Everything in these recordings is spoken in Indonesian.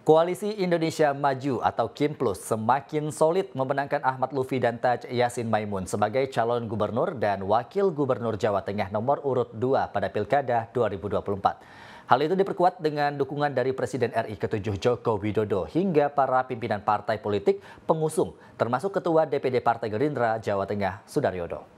Koalisi Indonesia Maju atau KIM Plus semakin solid memenangkan Ahmad Lutfi dan Taj Yassin Maimun sebagai calon gubernur dan wakil gubernur Jawa Tengah nomor urut 2 pada Pilkada 2024. Hal itu diperkuat dengan dukungan dari Presiden RI ke-7 Joko Widodo hingga para pimpinan partai politik pengusung, termasuk Ketua DPD Partai Gerindra Jawa Tengah, Sudaryono.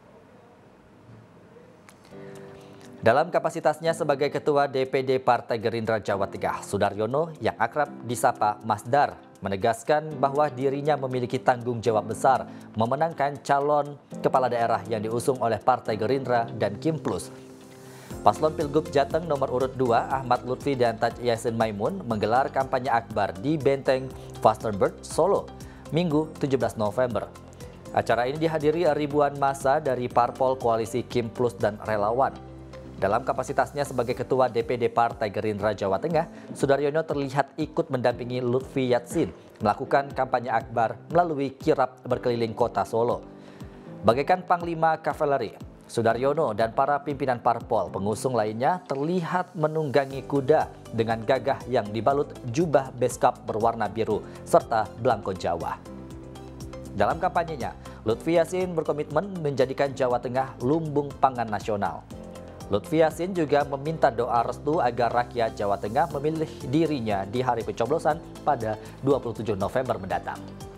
Dalam kapasitasnya sebagai Ketua DPD Partai Gerindra Jawa Tengah, Sudaryono yang akrab disapa Mas Dar menegaskan bahwa dirinya memiliki tanggung jawab besar memenangkan calon kepala daerah yang diusung oleh Partai Gerindra dan KIM Plus. Paslon Pilgub Jateng nomor urut 2 Ahmad Lutfi dan Taj Yassin Maimun menggelar kampanye akbar di Benteng Vastenburg, Solo, Minggu 17 November. Acara ini dihadiri ribuan massa dari parpol koalisi KIM Plus dan relawan. Dalam kapasitasnya sebagai Ketua DPD Partai Gerindra Jawa Tengah, Sudaryono terlihat ikut mendampingi Lutfi Yassin melakukan kampanye akbar melalui kirap berkeliling kota Solo. Bagaikan Panglima Kavaleri, Sudaryono dan para pimpinan parpol pengusung lainnya terlihat menunggangi kuda dengan gagah yang dibalut jubah beskap berwarna biru serta belangko Jawa. Dalam kampanyenya, Lutfi Yassin berkomitmen menjadikan Jawa Tengah lumbung pangan nasional. Lutfi Yassin juga meminta doa restu agar rakyat Jawa Tengah memilih dirinya di hari pencoblosan pada 27 November mendatang.